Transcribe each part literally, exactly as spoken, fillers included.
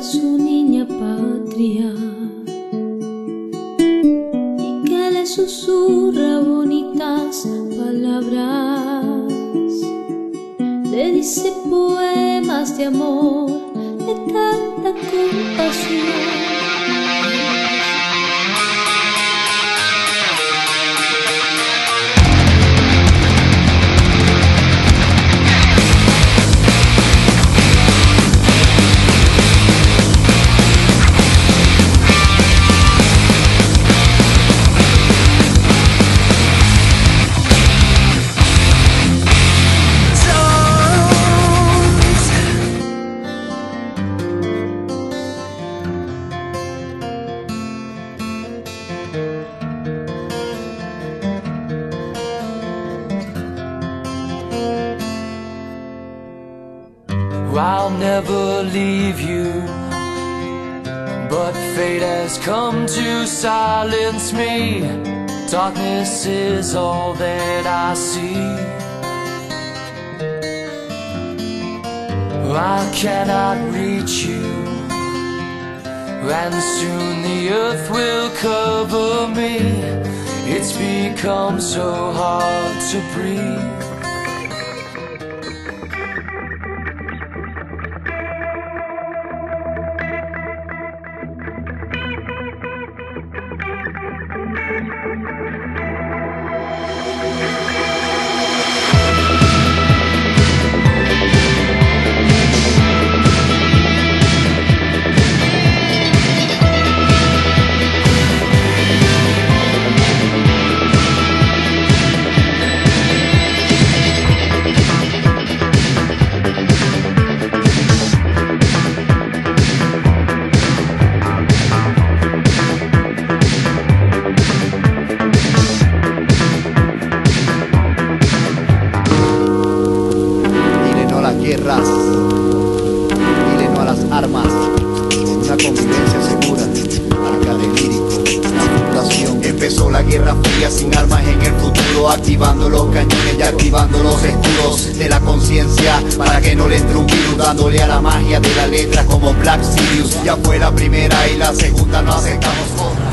su niña patria y que le susurra bonitas palabras, le dice poemas de amor, le canta con pasión. I'll never leave you, but fate has come to silence me. Darkness is all that I see. I cannot reach you, and soon the earth will cover me. It's become so hard to breathe. Guerras, dile no a las armas, una convivencia segura, arcade lírico, la fundación. Empezó la guerra fría sin armas en el futuro, activando los cañones y activando los escudos de la conciencia para que no le entre un virus, dándole a la magia de la letra como Black Sirius. Ya fue la primera y la segunda no aceptamos otra.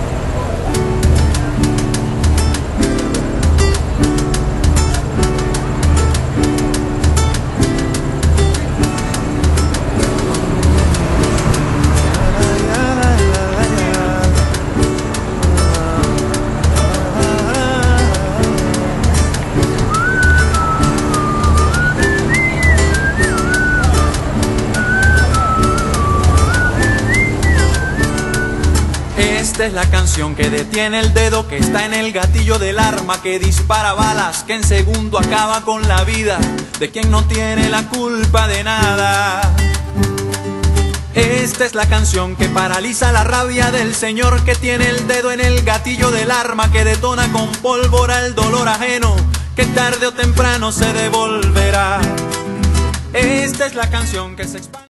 Esta es la canción que detiene el dedo, que está en el gatillo del arma, que dispara balas, que en segundo acaba con la vida de quien no tiene la culpa de nada. Esta es la canción que paraliza la rabia del señor que tiene el dedo en el gatillo del arma, que detona con pólvora el dolor ajeno, que tarde o temprano se devolverá. Esta es la canción que se expande.